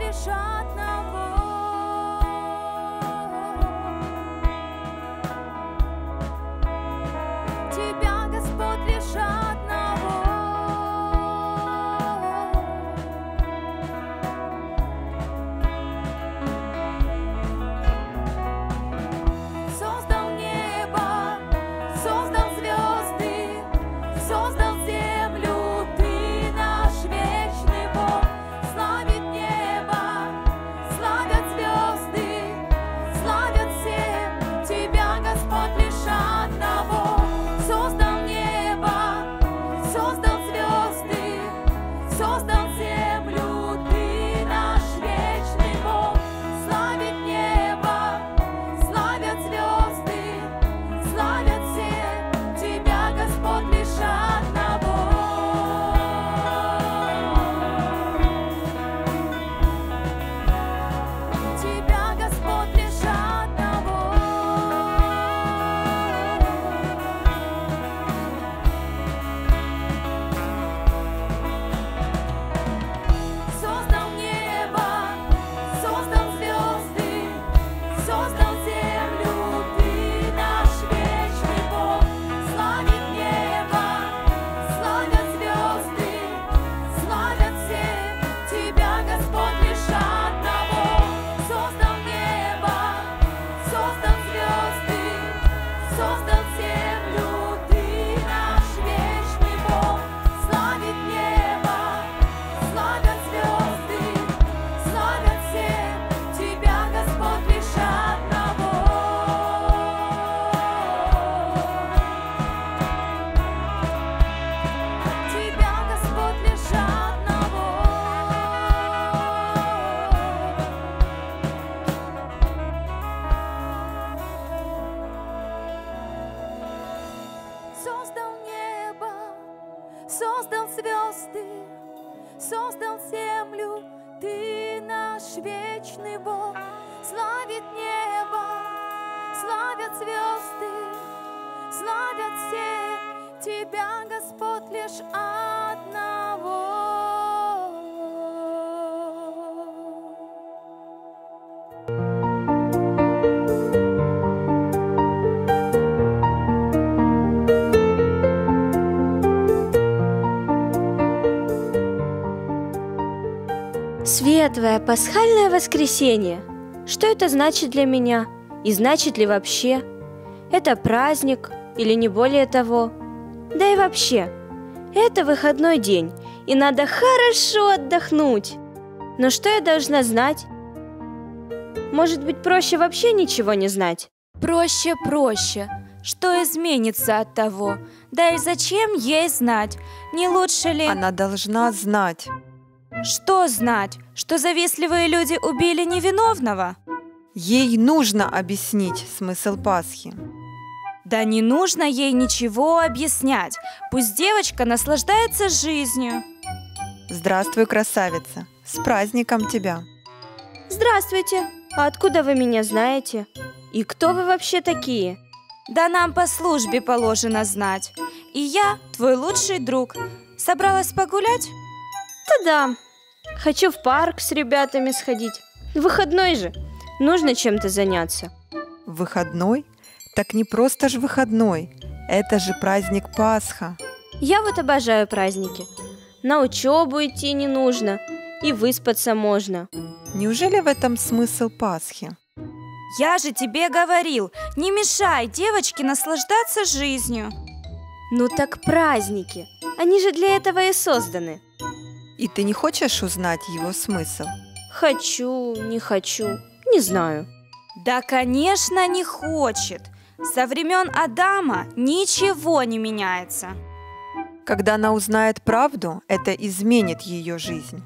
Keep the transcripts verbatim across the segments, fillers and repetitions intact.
лишь одного. Тебя, Господь, лишь одного. Создал небо, создал звезды, создал землю, ты наш вечный Бог. Славит небо, славят звезды, славят все, тебя, Господь, лишь одного. Создал небо, создал звезды, создал землю, ты наш вечный Бог. Славит небо, славят звезды, славят все, тебя, Господь, лишь одного. Тебя, Господь, лишь одного. Создал небо, создал звезды, создал землю, ты наш вечный Бог. Славит небо, славят звезды, славят все, тебя, Господь, лишь одного. Создал небо, создал звезды, создал землю, ты наш вечный Бог. Славит небо, славят звезды, славят все, тебя, Господь, лишь одного. Тебя, Господь, лишь одного. Создал небо, создал звезды, создал землю, ты наш вечный Бог. Славит небо, славят звезды, славят все, тебя, Господь, лишь одного. Светлое пасхальное воскресенье. Что это значит для меня? И значит ли вообще? Это праздник или не более того? Да и вообще, это выходной день, и надо хорошо отдохнуть. Но что я должна знать? Может быть, проще вообще ничего не знать? Проще, проще. Что изменится от того? Да и зачем ей знать? Не лучше ли... Она должна знать. Что знать? Что завистливые люди убили невиновного? Ей нужно объяснить смысл Пасхи. Да не нужно ей ничего объяснять. Пусть девочка наслаждается жизнью. Здравствуй, красавица. С праздником тебя. Здравствуйте. А откуда вы меня знаете? И кто вы вообще такие? Да нам по службе положено знать. И я, твой лучший друг. Собралась погулять? Да-да. Хочу в парк с ребятами сходить. Выходной же. Нужно чем-то заняться. Выходной? Так не просто ж выходной. Это же праздник Пасха. Я вот обожаю праздники. На учебу идти не нужно. И выспаться можно. Неужели в этом смысл Пасхи? Я же тебе говорил, не мешай девочке наслаждаться жизнью. Ну так праздники. Они же для этого и созданы. И ты не хочешь узнать его смысл? Хочу, не хочу, не знаю. Да, конечно, не хочет. Со времен Адама ничего не меняется. Когда она узнает правду, это изменит ее жизнь.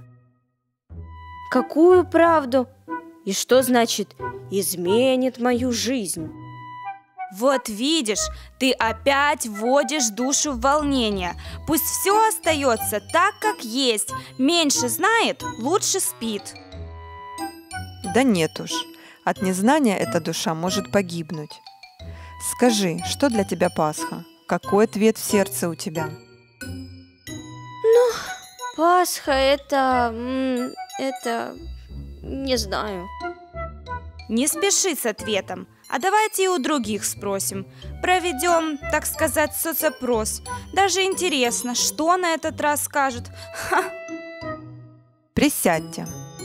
Какую правду? И что значит «изменит мою жизнь»? Вот видишь, ты опять вводишь душу в волнение. Пусть все остается так, как есть. Меньше знает, лучше спит. Да нет уж, от незнания эта душа может погибнуть. Скажи, что для тебя Пасха? Какой ответ в сердце у тебя? Ну, Пасха это... это... Не знаю. Не спеши с ответом, а давайте и у других спросим. Проведем, так сказать, соцопрос. Даже интересно, что на этот раз скажут. Ха. Присядьте.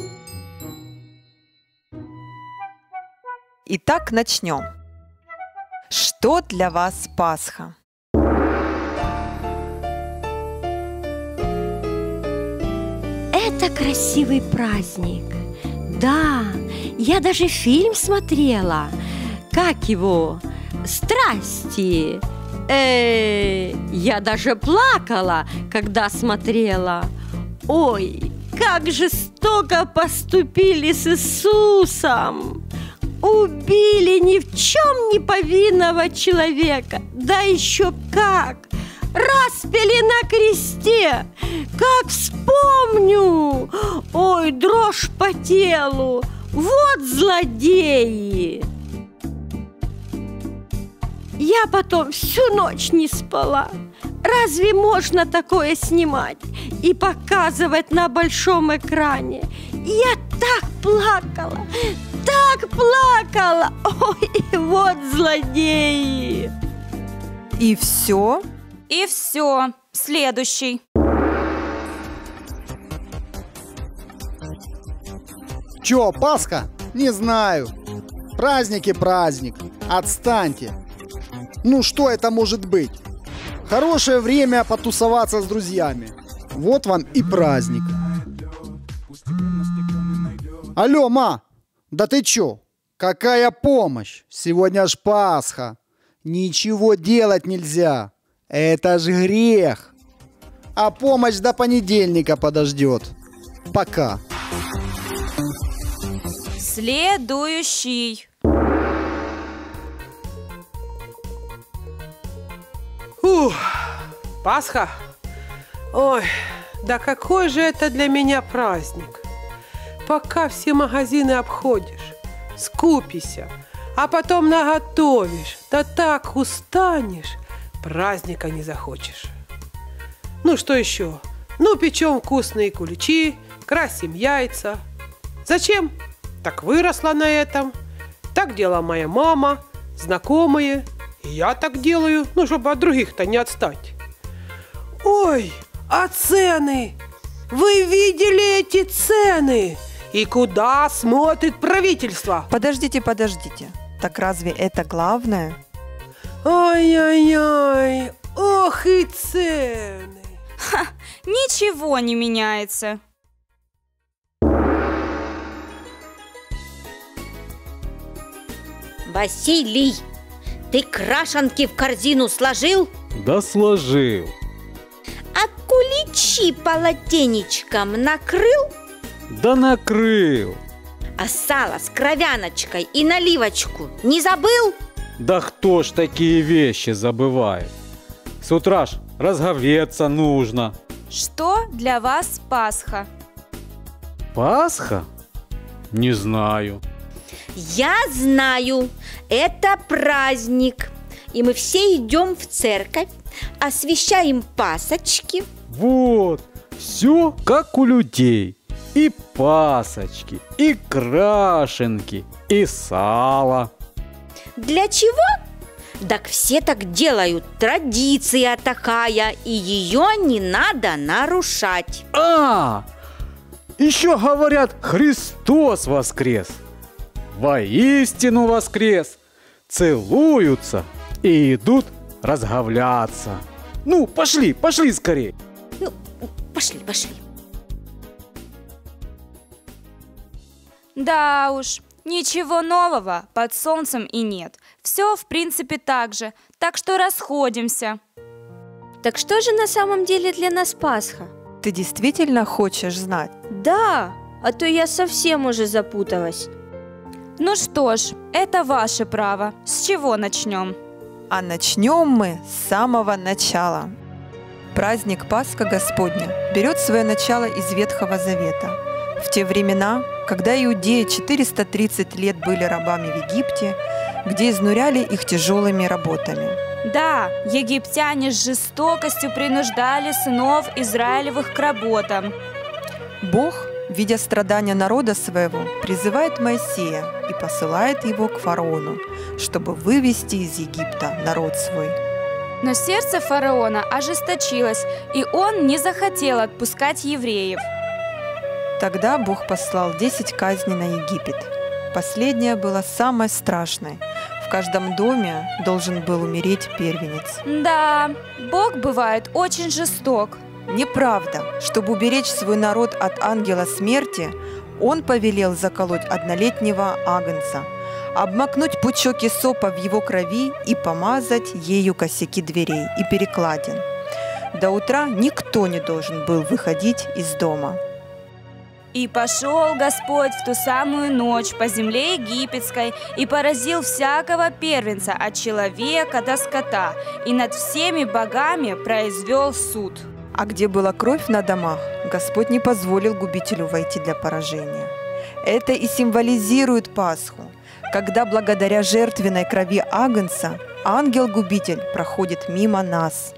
Итак, начнем. Что для вас Пасха? Это красивый праздник. Да, я даже фильм смотрела. Как его? «Страсти». Э, я даже плакала, когда смотрела. Ой, как жестоко поступили с Иисусом. Убили ни в чем не повинного человека. Да еще как! Распяли на кресте. Как вспомню! Ой, дрожь по телу. Вот злодеи! Я потом всю ночь не спала. Разве можно такое снимать и показывать на большом экране? Я так плакала, так плакала. Ой, вот злодеи! И все? И все. Следующий. Чё, Пасха? Не знаю. Праздник и праздник. Отстаньте. Ну что это может быть? Хорошее время потусоваться с друзьями. Вот вам и праздник. Алло, ма, да ты чё? Какая помощь? Сегодня ж Пасха. Ничего делать нельзя. Это ж грех. А помощь до понедельника подождет. Пока. Следующий. Ух, Пасха? Ой, да какой же это для меня праздник. Пока все магазины обходишь, скупися, а потом наготовишь, да так устанешь, праздника не захочешь. Ну что еще? Ну печем вкусные куличи, красим яйца. Зачем? Так выросла на этом. Так делала моя мама, знакомые. И я так делаю, ну, чтобы от других-то не отстать. Ой, а цены? Вы видели эти цены? И куда смотрит правительство? Подождите, подождите. Так разве это главное? Ай-яй-яй, ох и цены. Ха, ничего не меняется. Василий, ты крашанки в корзину сложил? Да сложил. А куличи полотенечком накрыл? Да накрыл. А сало с кровяночкой и наливочку не забыл? Да кто ж такие вещи забывает? С утра ж разговеться нужно. Что для вас Пасха? Пасха? Не знаю. Я знаю, это праздник. И мы все идем в церковь, освещаем пасочки. Вот, все как у людей. И пасочки, и крашенки, и сало. Для чего? Так все так делают, традиция такая, и ее не надо нарушать. А, еще говорят, Христос воскрес. Воистину воскрес. Целуются и идут разговляться. Ну, пошли, пошли скорее. Ну, пошли, пошли. Да уж, ничего нового под солнцем и нет. Все, в принципе, так же. Так что расходимся. Так что же на самом деле для нас Пасха? Ты действительно хочешь знать? Да, а то я совсем уже запуталась. Ну что ж, это ваше право. С чего начнем? А начнем мы с самого начала. Праздник Пасха Господня берет свое начало из Ветхого Завета. В те времена, когда иудеи четыреста тридцать лет были рабами в Египте, где изнуряли их тяжелыми работами. Да, египтяне с жестокостью принуждали сынов Израилевых к работам. Бог видя страдания народа своего, призывает Моисея и посылает его к фараону, чтобы вывести из Египта народ свой. Но сердце фараона ожесточилось, и он не захотел отпускать евреев. Тогда Бог послал десять казней на Египет. Последняя была самой страшной. В каждом доме должен был умереть первенец. Да, Бог бывает очень жесток. Неправда. Чтобы уберечь свой народ от ангела смерти, он повелел заколоть однолетнего агнца, обмакнуть пучок исопа в его крови и помазать ею косяки дверей и перекладин. До утра никто не должен был выходить из дома. И пошел Господь в ту самую ночь по земле египетской и поразил всякого первенца от человека до скота, и над всеми богами произвел суд. А где была кровь на домах, Господь не позволил губителю войти для поражения. Это и символизирует Пасху, когда благодаря жертвенной крови агнца ангел-губитель проходит мимо нас.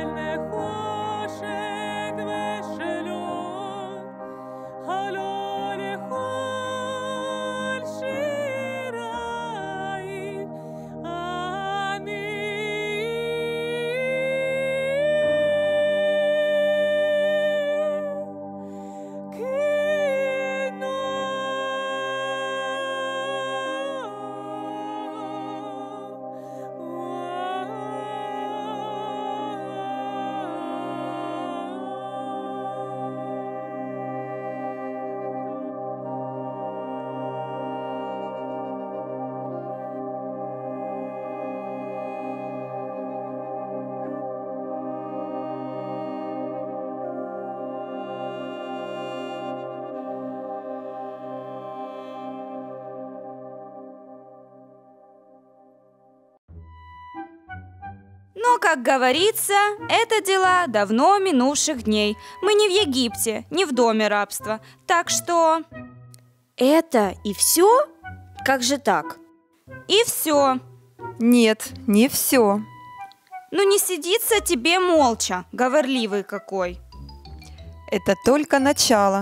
Но, как говорится, это дела давно минувших дней. Мы не в Египте, не в доме рабства. Так что... Это и все? Как же так? И все. Нет, не все. Ну не сидится тебе молча, говорливый какой. Это только начало.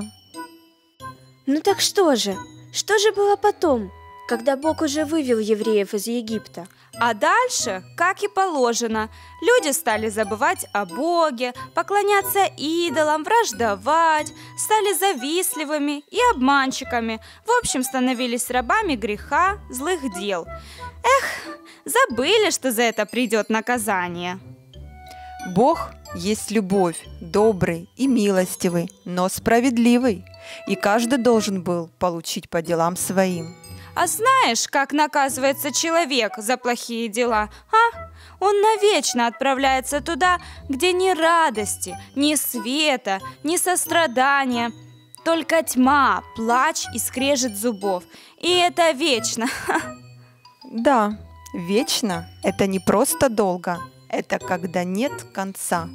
Ну так что же? Что же было потом, когда Бог уже вывел евреев из Египта? А дальше, как и положено, люди стали забывать о Боге, поклоняться идолам, враждовать, стали завистливыми и обманщиками, в общем, становились рабами греха, злых дел. Эх, забыли, что за это придет наказание. Бог есть любовь, добрый и милостивый, но справедливый, и каждый должен был получить по делам своим. А знаешь, как наказывается человек за плохие дела, а? Он навечно отправляется туда, где ни радости, ни света, ни сострадания, только тьма, плач и скрежет зубов. И это вечно. Да, вечно – это не просто долго, это когда нет конца.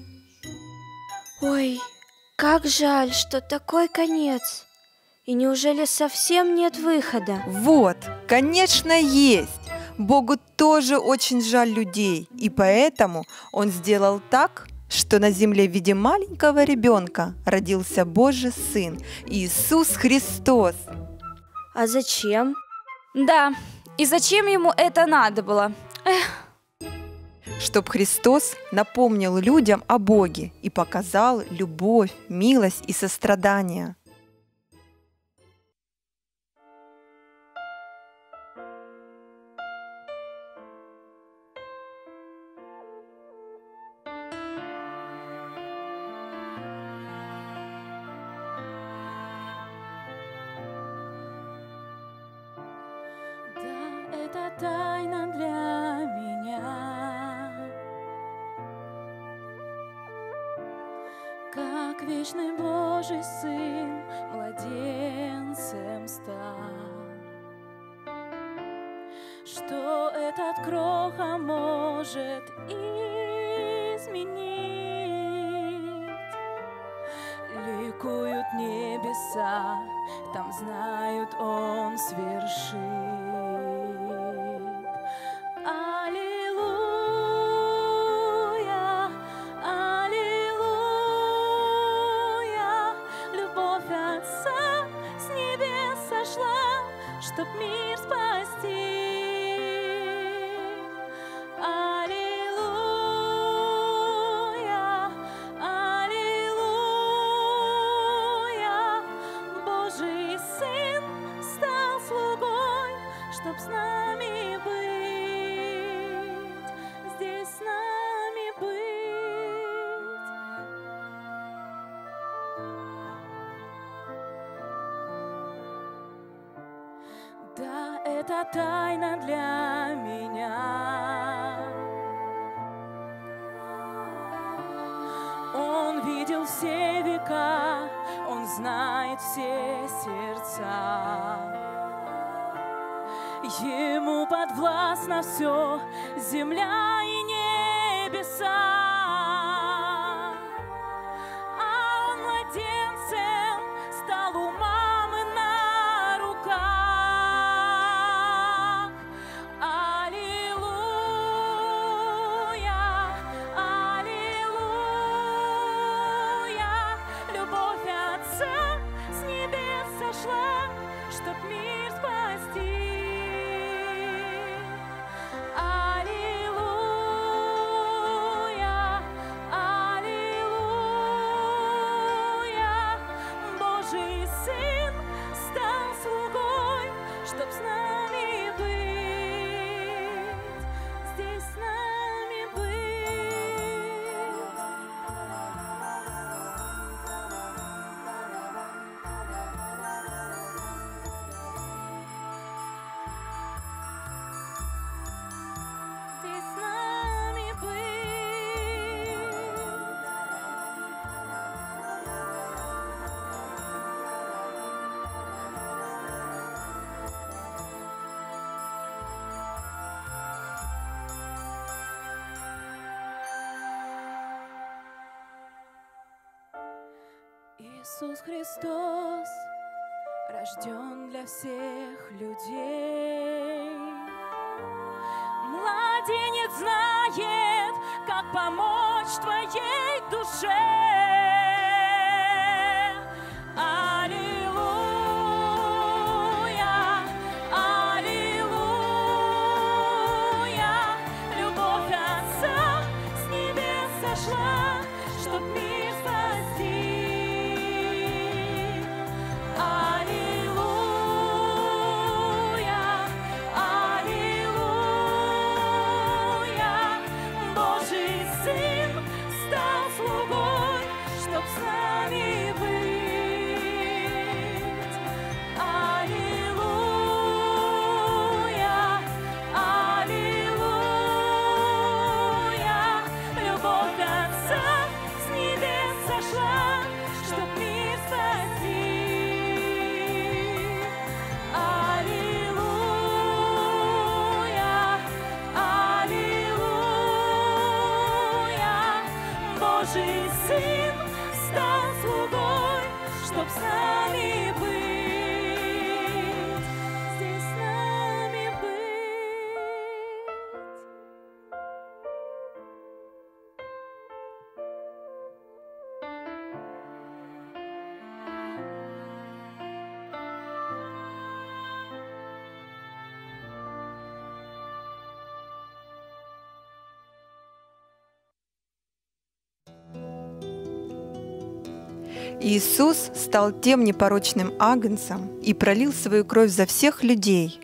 Ой, как жаль, что такой конец. И неужели совсем нет выхода? Вот, конечно, есть. Богу тоже очень жаль людей, и поэтому Он сделал так, что на земле в виде маленького ребенка родился Божий Сын, Иисус Христос. А зачем? Да, и зачем ему это надо было? Эх. Чтоб Христос напомнил людям о Боге и показал любовь, милость и сострадание. Это тайна для меня, как вечный Божий Сын младенцем стал, что этот кроха может изменить. Ликуют небеса, там знают, Он свершит. Аллилуйя, аллилуйя, любовь Отца с небес сошла, чтоб мир спасти. Аллилуйя, аллилуйя, Божий Сын стал слугой, чтоб с нами быть. Да, это тайна для меня. Он видел все века, Он знает все сердца. Ему подвластно все, земля и небеса. А Он младенцем стал у мамы на руках. Аллилуйя, аллилуйя. Иисус Христос рожден для всех людей. Младенец знает, как помочь твоей душе. Аллилуйя, аллилуйя, любовь Отца с небес сошла, чтоб мир спасти. Аллилуйя, аллилуйя, Божий Сын стал слугой, чтоб с нами быть. Аллилуйя, аллилуйя, любовь Отца с небес сошла, чтоб мир спасти. Аллилуйя, аллилуйя, Божий Сын стал слугой, чтоб с нами быть, здесь с нами быть. Иисус стал тем непорочным агнцем и пролил свою кровь за всех людей.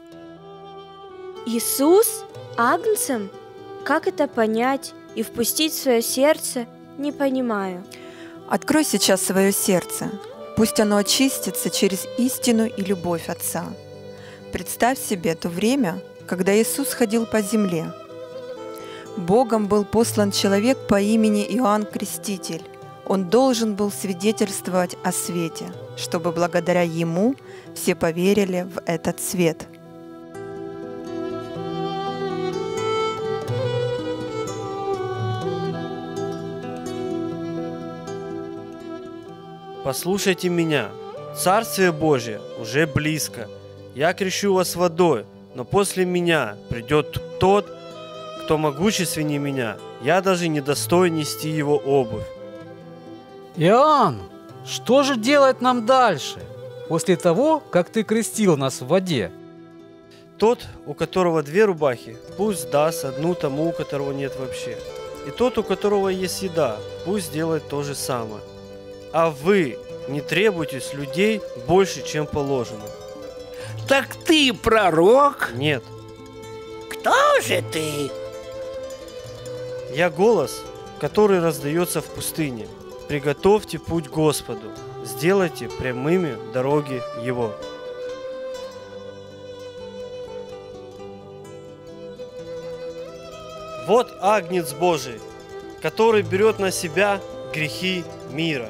Иисус агнцем? Как это понять и впустить в свое сердце, не понимаю. Открой сейчас свое сердце. Пусть оно очистится через истину и любовь Отца. Представь себе то время, когда Иисус ходил по земле. Богом был послан человек по имени Иоанн Креститель. Он должен был свидетельствовать о свете, чтобы благодаря ему все поверили в этот свет. Послушайте меня, Царствие Божие уже близко. Я крещу вас водой, но после меня придет тот, кто могущественнее меня. Я даже не достоин нести его обувь. Иоанн, что же делать нам дальше, после того, как ты крестил нас в воде? Тот, у которого две рубахи, пусть даст одну тому, у которого нет вообще. И тот, у которого есть еда, пусть делает то же самое. А вы не требуйте с людей больше, чем положено. Так ты пророк? Нет. Кто же ты? Я голос, который раздается в пустыне. Приготовьте путь Господу, сделайте прямыми дороги Его. Вот Агнец Божий, который берет на себя грехи мира.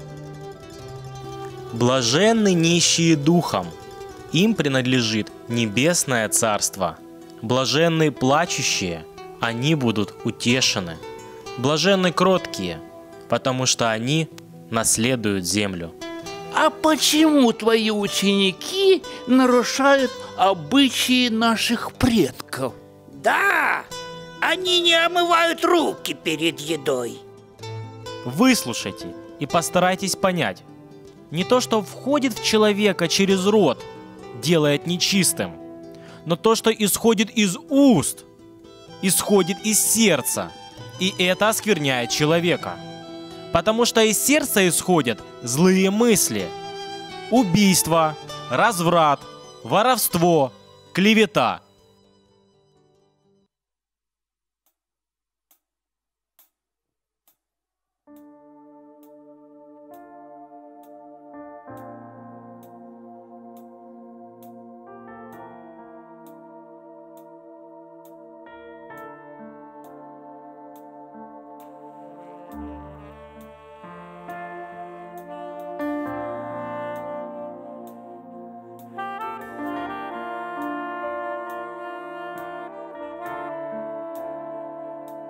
Блаженны нищие духом, им принадлежит небесное царство. Блаженны плачущие, они будут утешены. Блаженны кроткие, потому что они наследуют землю. А почему твои ученики нарушают обычаи наших предков? Да, они не омывают руки перед едой. Выслушайте и постарайтесь понять. Не то, что входит в человека через рот, делает нечистым, но то, что исходит из уст, исходит из сердца, и это оскверняет человека. Потому что из сердца исходят злые мысли, убийство, разврат, воровство, клевета.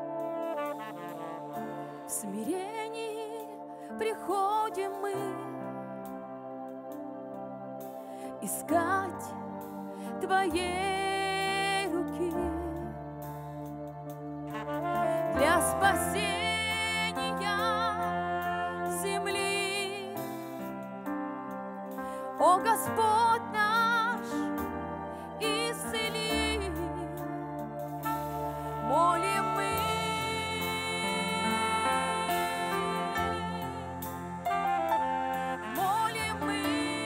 В смирении приходим мы искать Твоей руки для спасения земли. О Господь наш, исцели, молим мы. Молим мы.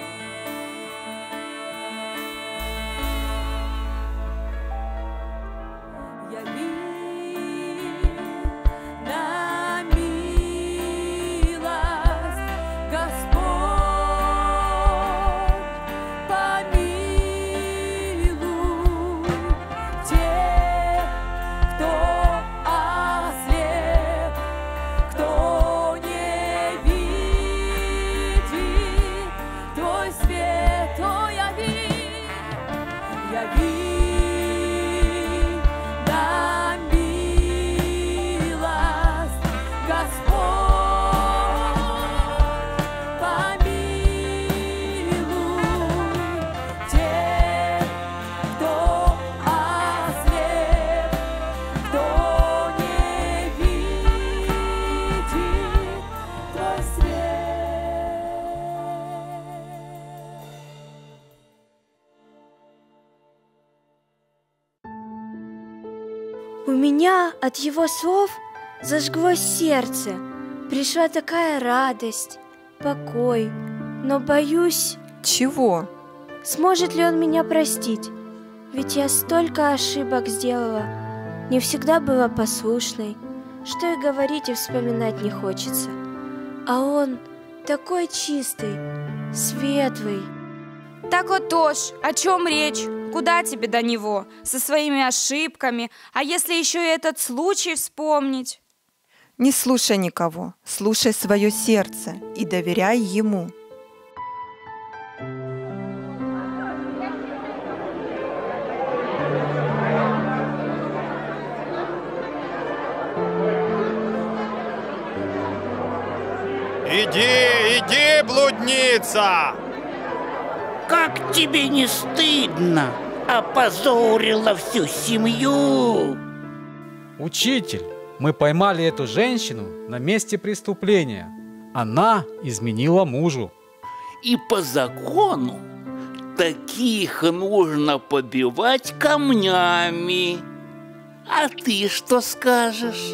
Яви нам милость, Господь, помилуй тех, кто ослеп, кто не видит Твой свет, о, яви, яви нам милость, Господь, помилуй тех, кто ослеп, кто не видит Твой свет. У меня от его слов зажглось сердце. Пришла такая радость, покой. Но боюсь, Чего? сможет ли он меня простить? Ведь я столько ошибок сделала. Не всегда была послушной. Что и говорить, и вспоминать не хочется. А он такой чистый, светлый. Так вот тоже, о чем речь? Куда тебе до него? Со своими ошибками. А если еще и этот случай вспомнить? Не слушай никого, слушай свое сердце и доверяй ему. Иди, иди, блудница! Как тебе не стыдно? Опозорила всю семью. Учитель, мы поймали эту женщину на месте преступления. Она изменила мужу. И по закону таких нужно побивать камнями. А ты что скажешь?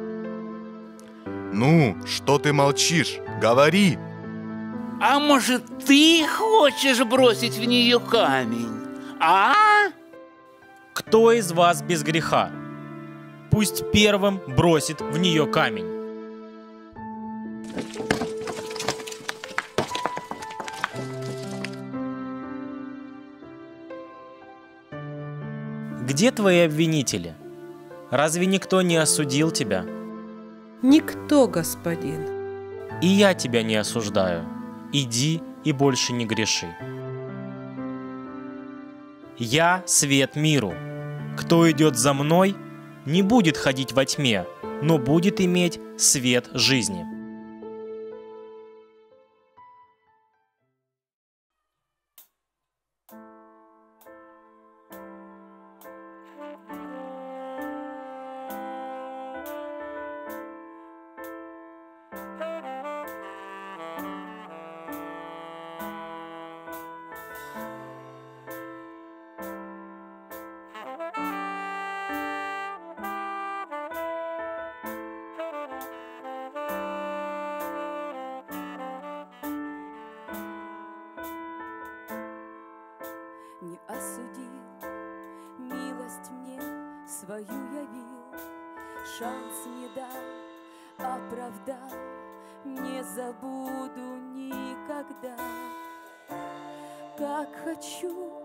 Ну, что ты молчишь? Говори! А может, ты хочешь бросить в нее камень? А? Кто из вас без греха? Пусть первым бросит в нее камень. Где твои обвинители? Разве никто не осудил тебя? Никто, господин. И я тебя не осуждаю. Иди и больше не греши. Я свет миру. Кто идет за мной, не будет ходить во тьме, но будет иметь свет жизни. Не осудил, милость мне свою явил, шанс не дал, оправдал, не забуду никогда. Как хочу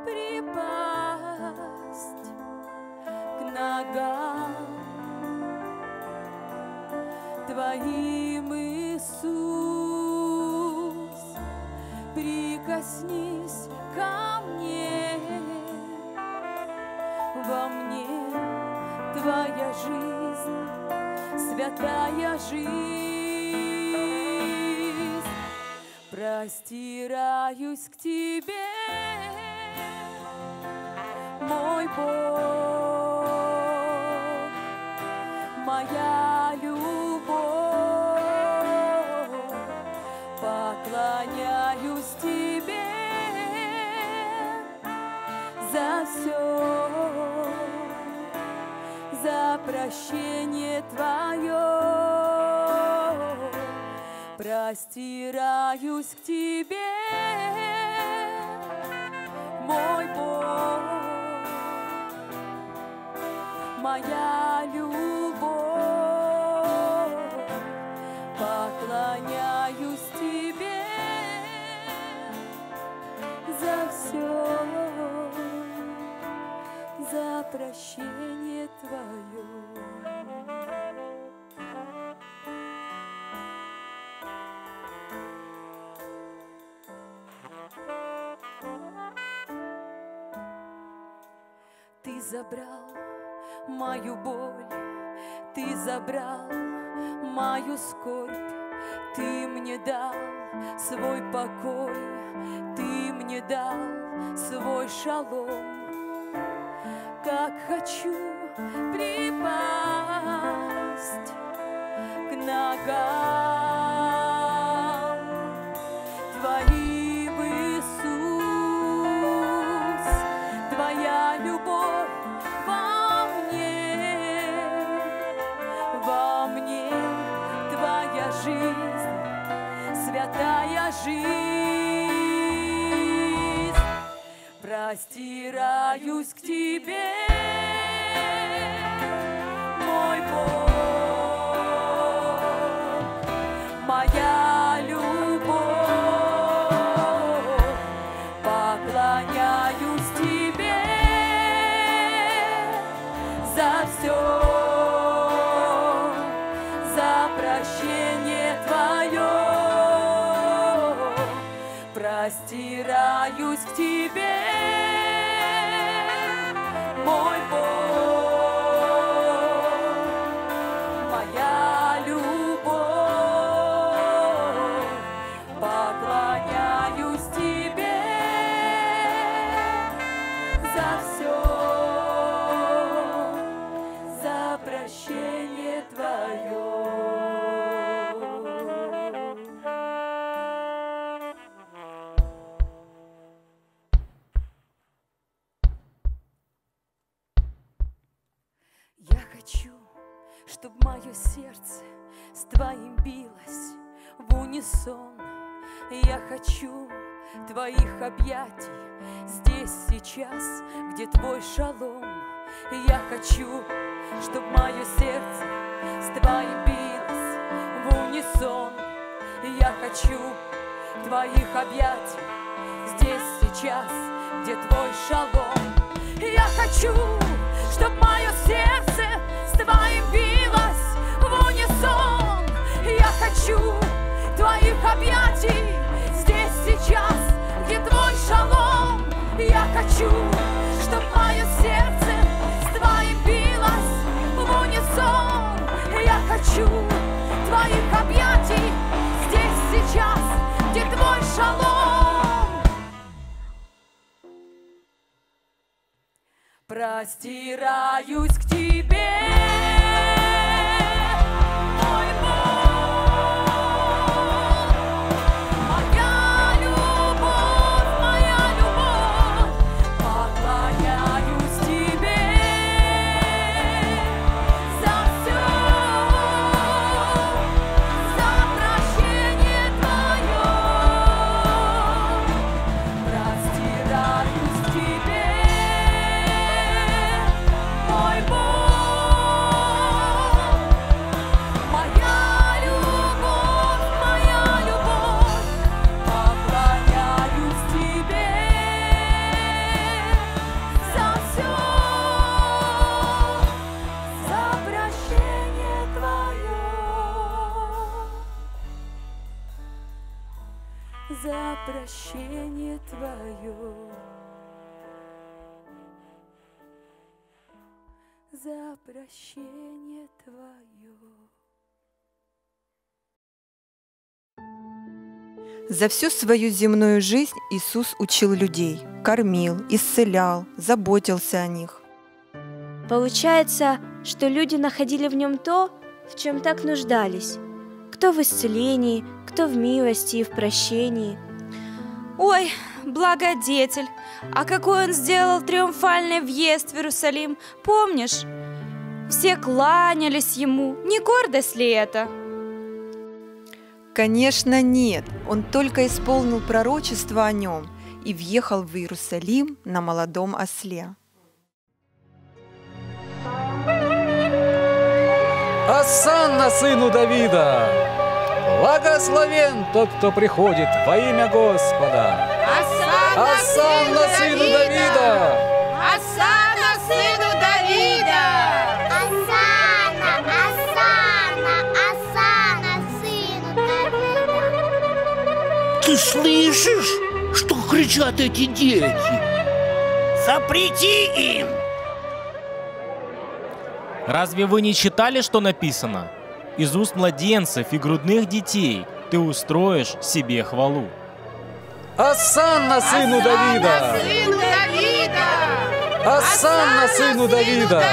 припасть к ногам Твоим, Иисус, прикоснись ко мне, во мне Твоя жизнь, святая жизнь. простираюсь к тебе, мой Бог, моя любовь, поклоняюсь тебе за все, за прощение твое. Простираюсь к тебе, мой Бог, моя любовь, поклоняюсь тебе за все, за прощение твое. Ты забрал мою боль, ты забрал мою скорбь, ты мне дал свой покой, ты мне дал свой шалом. Как хочу припасть к ногам твоим, Иисус, твоя любовь во мне, во мне твоя жизнь, святая жизнь. Простираюсь к тебе, мой Бог, моя любовь, поклоняюсь тебе за все, за прощение твое. Простираюсь к тебе, мой Бог, моя любовь, поклоняюсь тебе за все, за прощение твое. Я хочу, чтоб мое сердце с твоим билось в унисон. Я хочу твоих объятий здесь, сейчас, где твой шалом. Я хочу, чтоб мое сердце с твоим билось в унисон. Я хочу твоих объятий здесь, сейчас, где твой шалом. Я хочу, чтоб мое сердце с твоим билось в унисон. Я хочу твоих объятий здесь, сейчас, где твой шалом. Я хочу, чтоб мое сердце с твоим билось в унисон. Я хочу твоих объятий здесь, сейчас, где твой шалом. Простираюсь к тебе, мой Бог, моя любовь, моя любовь, поклоняюсь тебе за все, за прощение твое. Простираюсь к тебе, мой Бог, моя любовь, моя любовь, поклоняюсь тебе за все, за прощение твое, за прощение твое. За прощение твое. За всю свою земную жизнь Иисус учил людей, кормил, исцелял, заботился о них. Получается, что люди находили в нем то, в чем так нуждались. Кто в исцелении, кто в милости и в прощении. Ой, благодетель! А какой он сделал триумфальный въезд в Иерусалим, помнишь? Все кланялись ему, не гордость ли это? Конечно, нет. Он только исполнил пророчество о нем и въехал в Иерусалим на молодом осле. Осанна сыну Давида! Благословен тот, кто приходит во имя Господа! Осанна, Осанна сыну Давида! Осанна сыну Давида! Осанна, Осанна, Осанна сыну Давида! Ты слышишь, что кричат эти дети? Запрети им! Разве вы не читали, что написано? Из уст младенцев и грудных детей ты устроишь себе хвалу. Осанна сыну Давида! Сыну Давида! Осанна сыну Давида!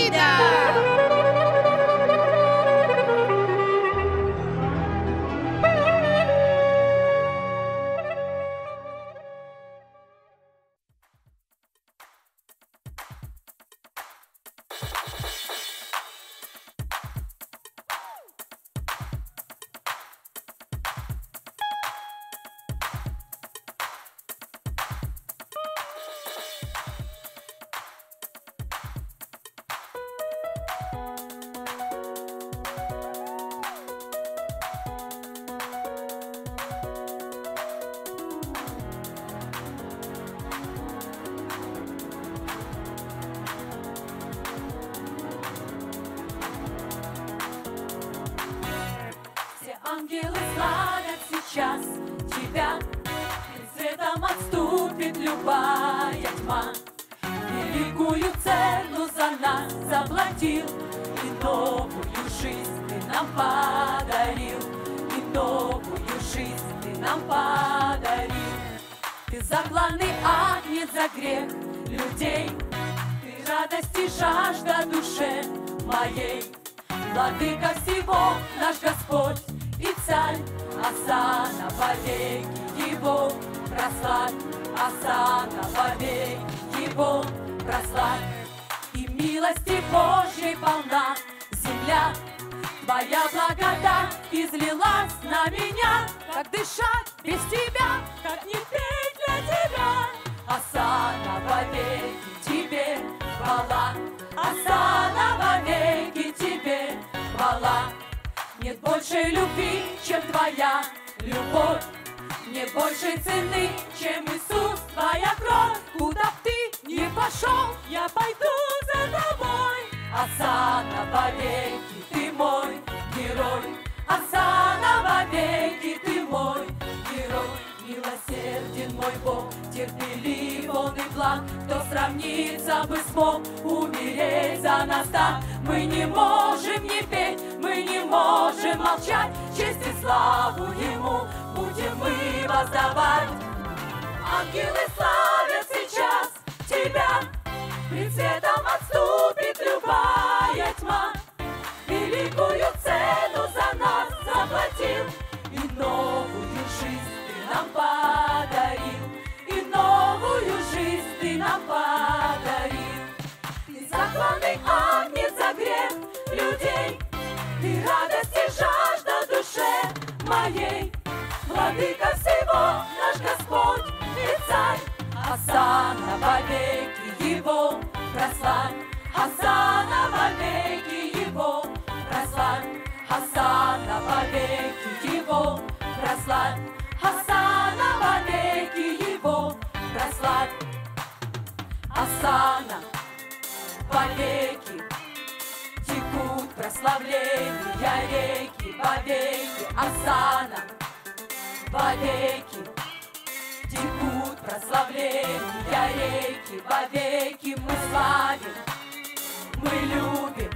Ангелы славят сейчас тебя, пред светом отступит любая тьма. Великую цену за нас заплатил, и новую жизнь ты нам подарил, и новую жизнь ты нам подарил. Ты закланный агнец за грех людей, ты радость и жажда душе моей. Владыка всего наш Господь и Царь, Осанна вовеки Его прославь, Осанна вовеки Его прославь. И милости Божьей полна земля, Твоя благодать излилась на меня. Как дышать без Тебя, как не петь для Тебя? Осанна вовеки Тебе хвала, Осанна вовеки Тебе хвала. Нет большей любви, чем Твоя любовь, нет большей цены, чем Иисус, Твоя кровь. Куда б Ты не пошел, я пойду за Тобой. Осанна вовеки Ты мой герой, Осанна вовеки Ты мой герой. Милосерден мой Бог, терпелив Он и благ, кто сравнится бы смог умереть за нас так. Мы не можем не петь, мы не можем молчать, честь и славу Ему будем мы воздавать. Ангелы славят сейчас Тебя, пред светом отступит любая тьма. Великую цену за нас заплатил, и новую жизнь Ты нам подарил, и новую жизнь Ты нам подарил. Ты закланный агнец за грех людей, Ты радость и жажда душе моей. Владыка всего наш Господь и Царь, Осанна вовеки Его прославь, Осанна вовеки Его прославь, Осанна вовеки Его прославь, Осанна вовеки Его прославь. Осанна вовеки текут прославления реки, вовеки Осанна вовеки текут прославления реки, вовеки мы славим, мы любим.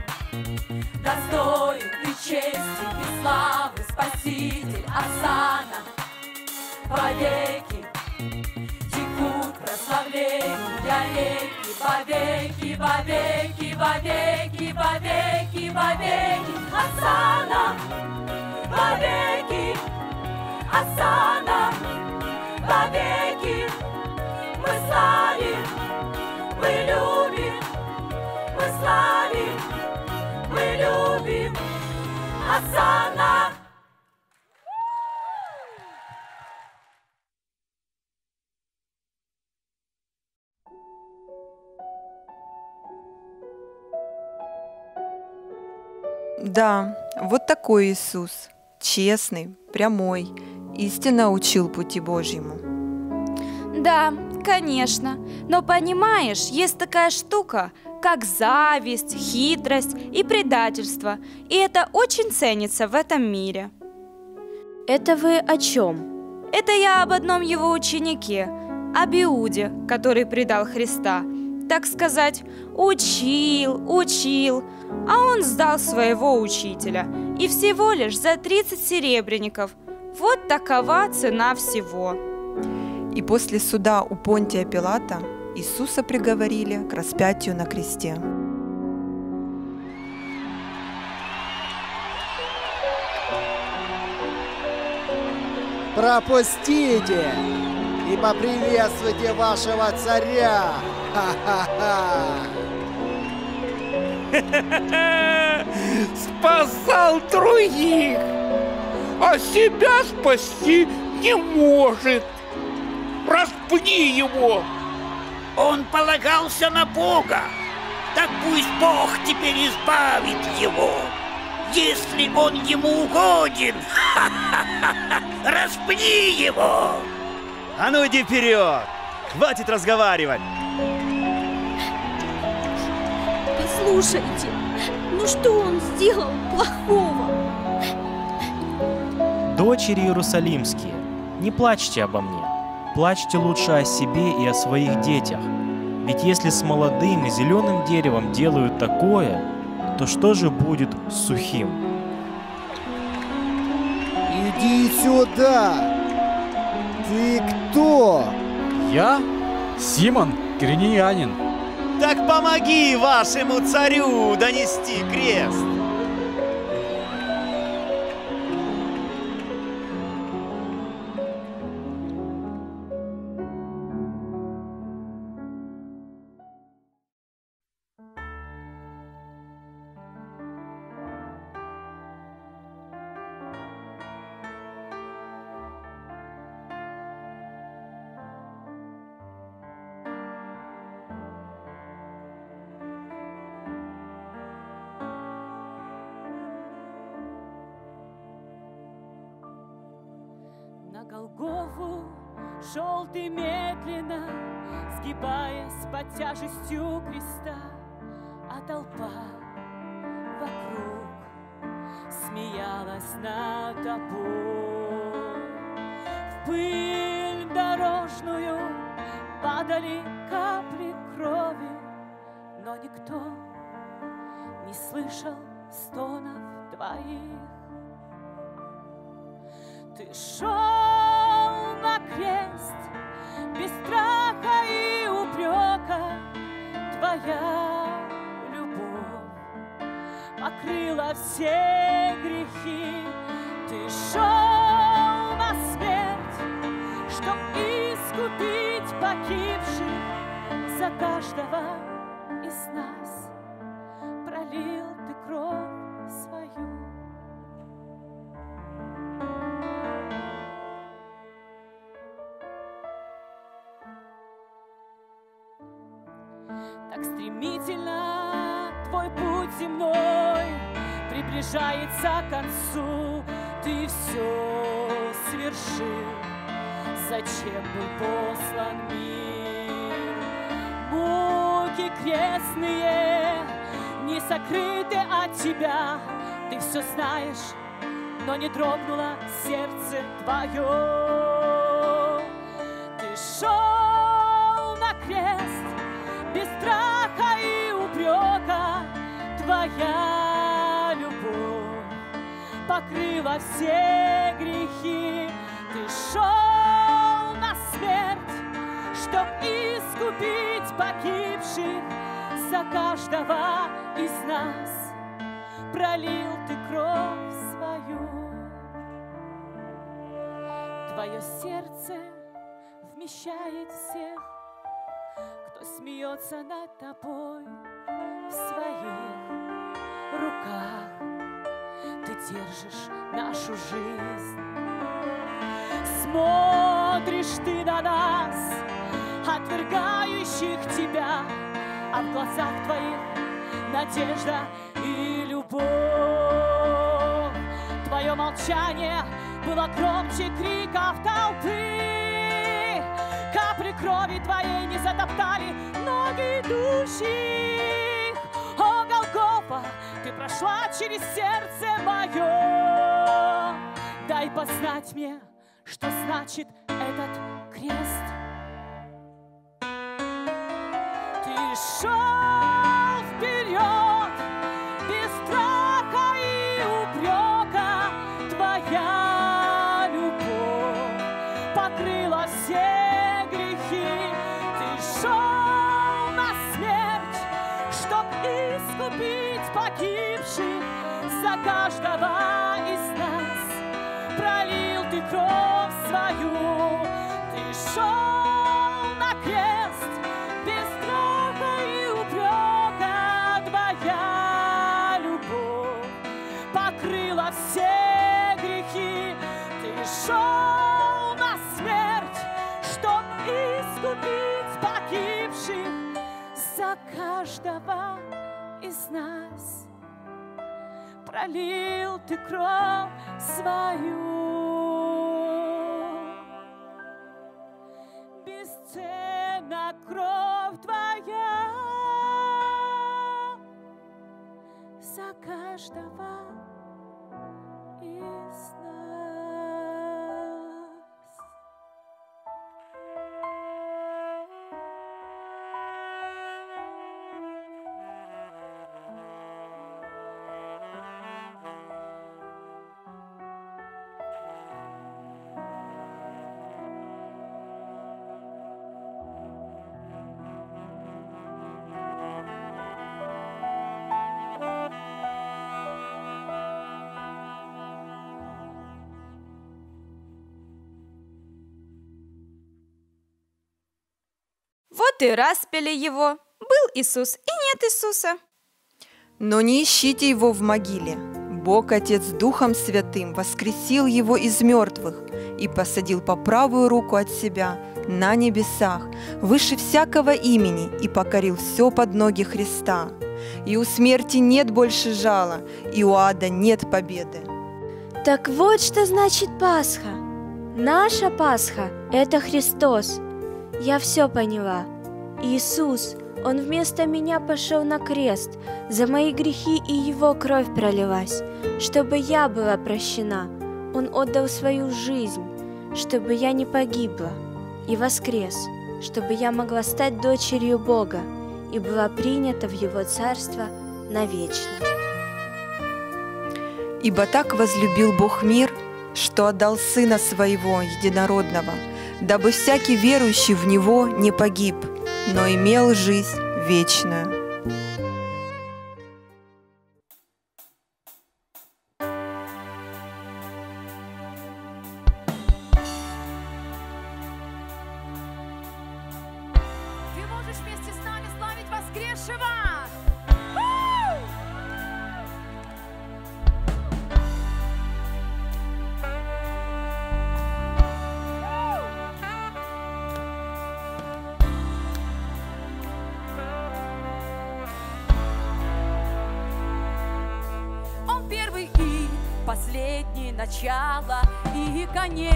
Достоин Ты чести и славы, Спаситель, Осанна вовеки текут прославления реки, вовеки, вовеки, вовеки, вовеки, вовеки. Осанна, вовеки, осанна, вовеки. Мы славим, мы любим, мы славим, мы любим. Осанна. Да, вот такой Иисус, честный, прямой, истинно учил пути Божьему. Да, конечно, но понимаешь, есть такая штука, как зависть, хитрость и предательство, и это очень ценится в этом мире. Это вы о чем? Это я об одном его ученике, об Иуде, который предал Христа. Так сказать, учил, учил, а он сдал своего учителя. И всего лишь за тридцать серебряников. Вот такова цена всего. И после суда у Понтия Пилата Иисуса приговорили к распятию на кресте. Пропустите и поприветствуйте вашего царя! Ха-ха-ха! Спасал других, а себя спасти не может. Распни его! Он полагался на Бога. Так пусть Бог теперь избавит его. Если он ему угоден, распни его! А ну иди вперед! Хватит разговаривать! Послушайте, ну что он сделал плохого? Дочери Иерусалимские, не плачьте обо мне. Плачьте лучше о себе и о своих детях. Ведь если с молодым и зеленым деревом делают такое, то что же будет с сухим? Иди сюда! Ты кто? Я Симон Киринеянин. Так помоги вашему царю донести крест! На Голгофу шел ты медленно, сгибаясь под тяжестью креста, а толпа вокруг смеялась над тобой. В пыль дорожную падали капли крови, но никто не слышал стонов твоих. Ты шел на крест без страха и упрека. Твоя любовь покрыла все грехи. Ты шел на смерть, чтоб искупить погибших. За каждого из нас пролил ты кровь свою. Так стремительно твой путь земной приближается к концу. Ты все свершил, зачем был послан мир. Муки крестные не сокрыты от тебя. Ты все знаешь, но не дрогнуло сердце твое. Ты шел на крест без страха и упрека. Твоя любовь покрыла все грехи. Ты шел погибших, за каждого из нас пролил ты кровь свою. Твое сердце вмещает всех, кто смеется над тобой. В своих руках ты держишь нашу жизнь. Смотришь ты на нас, отвергающих тебя, а в глазах твоих надежда и любовь. Твое молчание было громче криков толпы. Капли крови твоей не затоптали ноги идущих. О, Голгофа, ты прошла через сердце мое. Дай познать мне, что значит этот крест. Ты шел вперед без страха и упрека. Твоя любовь покрыла все грехи. Ты шел на смерть, чтоб искупить погибших. За каждого из нас пролил ты кровь свою. Ты шел на крест без страха и упрека. Твоя любовь покрыла все грехи. Ты шел на смерть, чтоб искупить погибших. За каждого из нас пролил ты кровь свою. Бесценна кровь твоя за каждого из нас. Вот и распяли его. Был Иисус и нет Иисуса. Но не ищите его в могиле. Бог Отец Духом Святым воскресил его из мертвых и посадил по правую руку от себя на небесах, выше всякого имени, и покорил все под ноги Христа. И у смерти нет больше жала, и у ада нет победы. Так вот что значит Пасха. Наша Пасха – это Христос. Я все поняла. Иисус, Он вместо меня пошел на крест, за мои грехи и Его кровь пролилась, чтобы я была прощена. Он отдал свою жизнь, чтобы я не погибла, и воскрес, чтобы я могла стать дочерью Бога и была принята в Его Царство навечно. Ибо так возлюбил Бог мир, что отдал Сына Своего Единородного, дабы всякий верующий в Него не погиб, но имел жизнь вечную. Ты можешь вместе с нами славить воскресшего! Он первый и последний, начало и конец.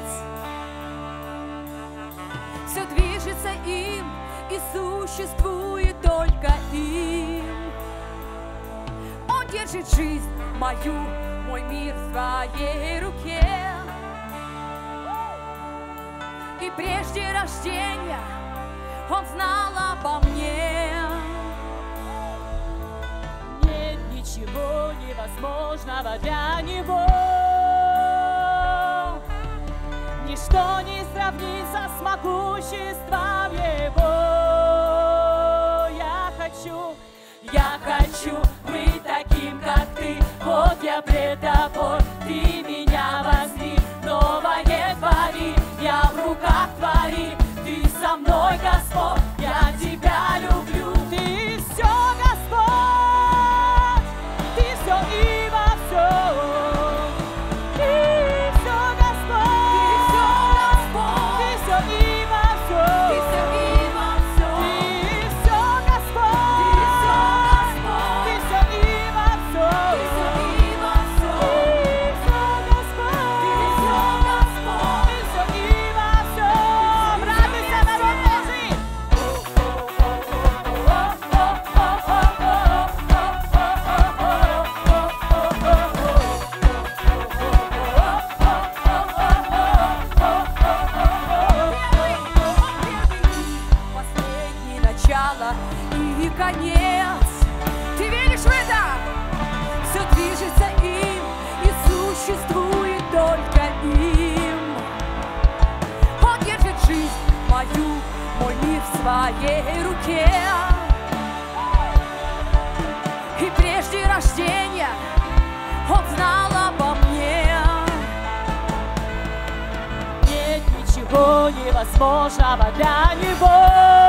Все движется им и существует только им. Он держит жизнь мою, мой мир в своей руке. И прежде рождения Он знал обо мне. Нет ничего невозможного для Него. Ничто не сравнится с могуществом Его. хочу быть таким, как ты. Вот я пред тобой, ты меня возьми. Новое твори, я в руках твори. Ты со мной, Господь, я тебя люблю. Ты все, Господь, ты все и во всем. Ты все, Господь, ты все, Господь, ты все и во всем. Ты все и во всем. Ты все, Господь, ты все, Господь, ты все и во всем. Ты все и во всем. Ты все, Господь, ты все, Господь, ты все и во всем. Радуйся, народ Божий! Последнее начало и конец. Ты веришь в это? Все движется им и существует только им. Он держит жизнь мою, мой мир в своей руке. И прежде рождения он знал обо мне. Нет ничего невозможного для него.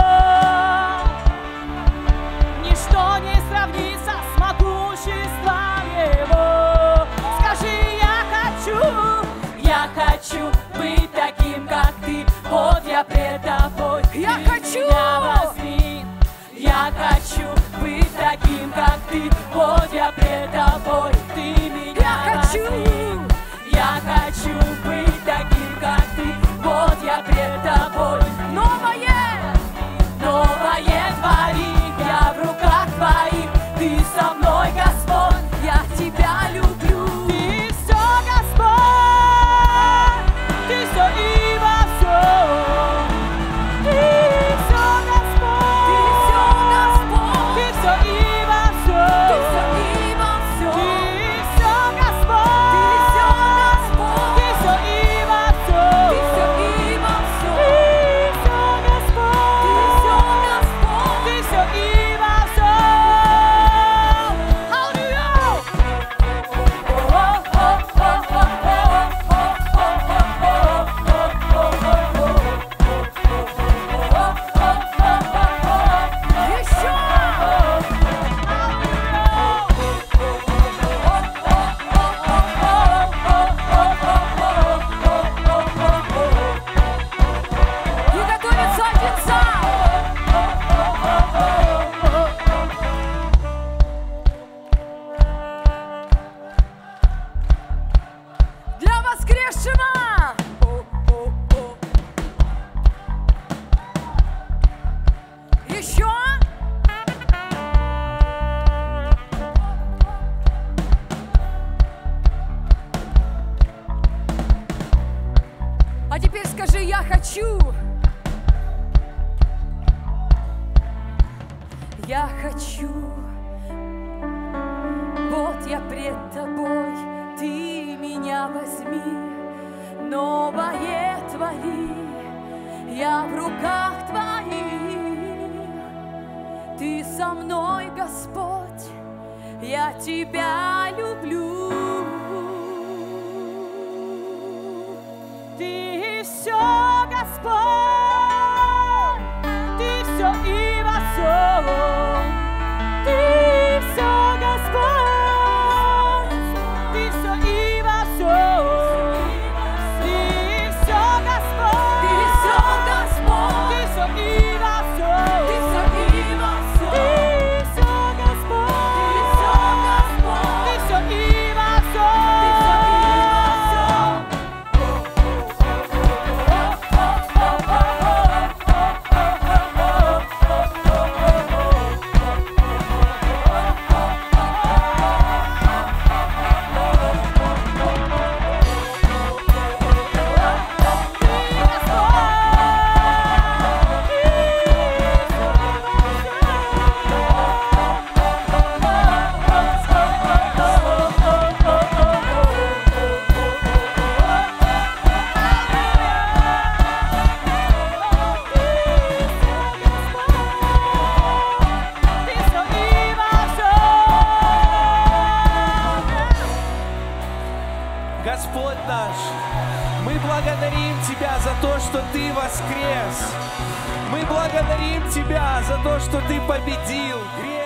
Ничто не сравнится с могуществом его. Скажи, я хочу, я хочу быть таким, как ты. Вот я пред тобой, я ты хочу меня возьми. Я хочу быть таким, как ты. Вот я пред тобой, ты меня я возьми. Хочу. Я хочу быть таким, как ты. Вот я пред тобой. Новое, новое твори. Я в руках твоих. Ты со мной, Господь. Я тебя люблю. Ты все, Господь. Ты все и во всем. Ты все, Господь. Ты все, Господь. Ты все и во всем. Ты все и во всем. Ты все, Господь. Ты все, Господь. Ты все и во всем. Ты все и во всем. Ты все, Господь. Ты все, Господь. Ты все и во всем. И готовится один зал. Для воскресшего! Еще! А теперь скажи, я хочу! Я хочу! Вот я пред тобой, ты меня возьми, новое твори, я в руках твоих. Ты со мной, Господь, я тебя люблю. Ты все, Господь, ты все и во всем. Ты все, Господь, ты все и во всем. Ты все, Господь, ты все, Господь, ты все и во всем. Ты все и во всем. Ты все, Господь, ты все, Господь, ты все и во всем. Ты все и во всем. Господь наш, мы благодарим Тебя за то, что Ты воскрес. Мы благодарим Тебя за то, что Ты победил грех.